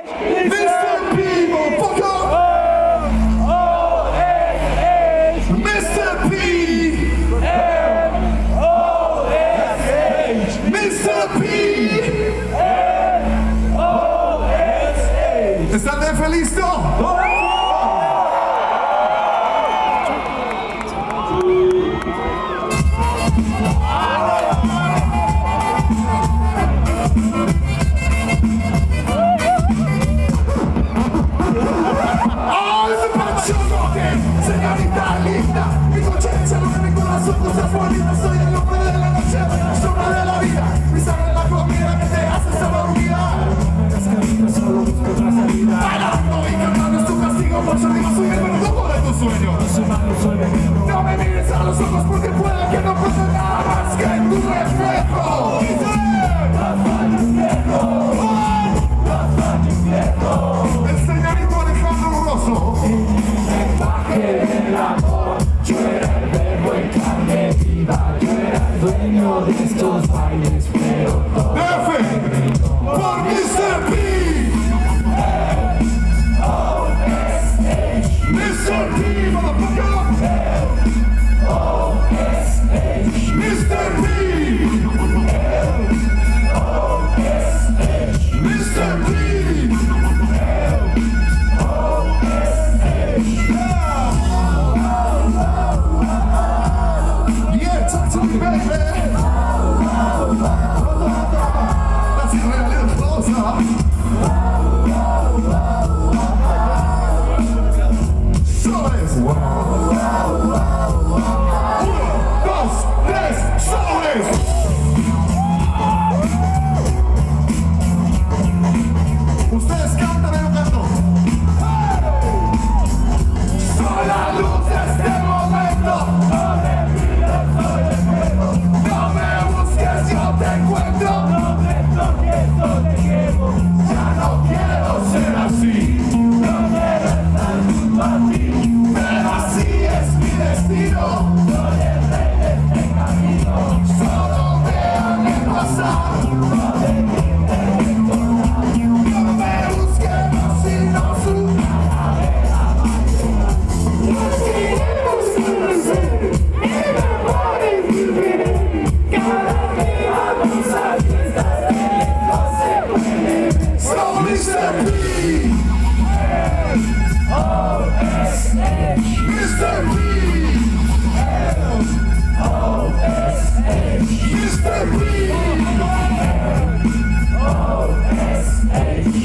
Mr. P, motherfucker! Mr. P! Mr. P! ¿Están felices? Señorita linda, mi conciencia, lo que mi corazón no sea bonita. Soy el hombre de la noche, sombra de la vida. Mi sangre es la comida que te hace solo olvidar. Las caritas solo busco otra salida. Bailando y cantando es tu castigo. Por eso digo soy el verdugo de tus sueños. No soy malo, soy veneno. No me mires a los ojos porque puede que no pase nada más que en tu reflejo. El señorito Alejandro Rosso. Del amor, yo era el verbo en carne viva, yo era el dueño de estos bailes, pero todo F por Mr. P. Mr. P, motherfucker. Mr. P. Mr. P. Ustedes cantan y yo canto. Soy la luz de este momento. No me pidas, soy el fuego. No me busques, yo te encuentro. No me toques, no te quemo. Ya no quiero ser así. No quiero estar junto a ti. Pero así es mi destino. Soy el rey de este camino. Solo déjame pasar. Mr. P.